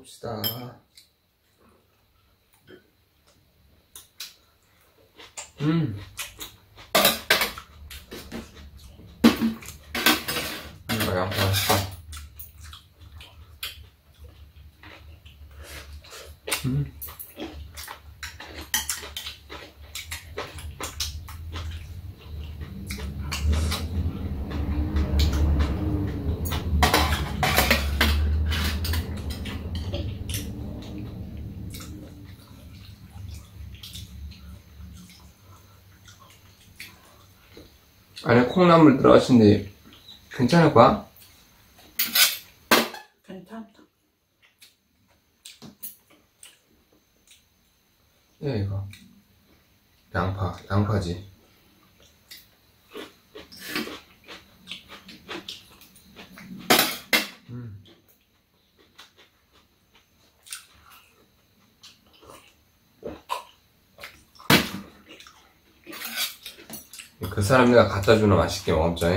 봅시다. 이거 양파 맛있다. 안에 콩나물 들어가신데 괜찮을 거야? 괜찮다. 예, 이거 양파지. 그 사람 내가 갖다 주는 맛있게 먹었죠.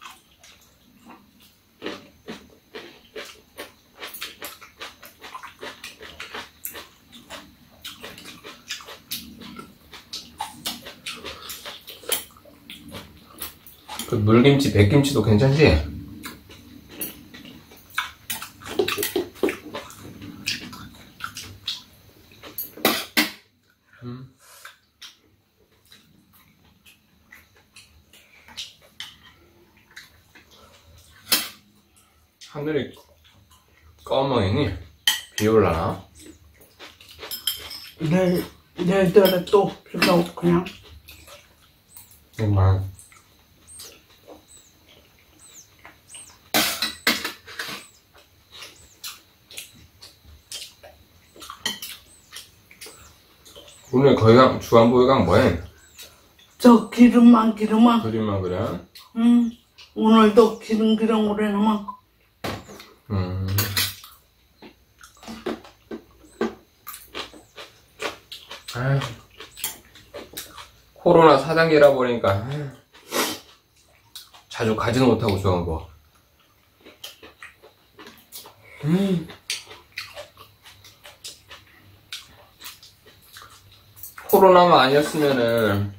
그 물김치, 백김치도 괜찮지? 하늘이 검어이니? 비 올라나? 내일들에 또 비가 오고 그냥. 정말. 오늘 거기가 주안보유강 뭐해? 저 기름만. 그림만 그래? 오늘도 기름 오래나만. 아휴, 코로나 4단계라 보니까 자주 가지는 못하고 주안보. 코로나만 아니었으면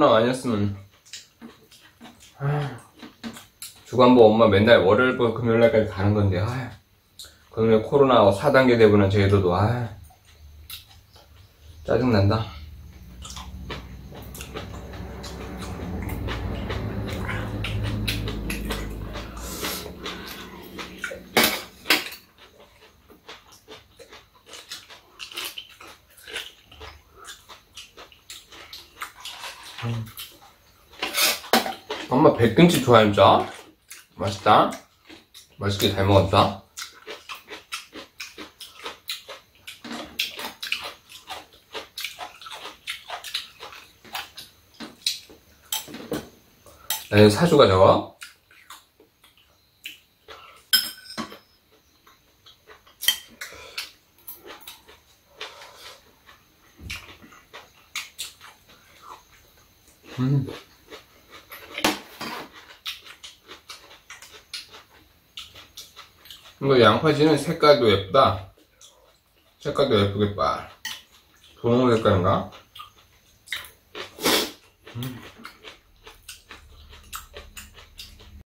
주간보 엄마 맨날 월요일부터 금요일날까지 가는 건데, 그러면 코로나 4단계 되고는 제도도 짜증난다. 엄마 백김치 좋아했죠? 맛있다. 맛있게 잘 먹었다. 에, 사주가 적어? 이거 양파지는 색깔도 예쁘다. 색깔도 예쁘게 빠. 분홍 색깔인가?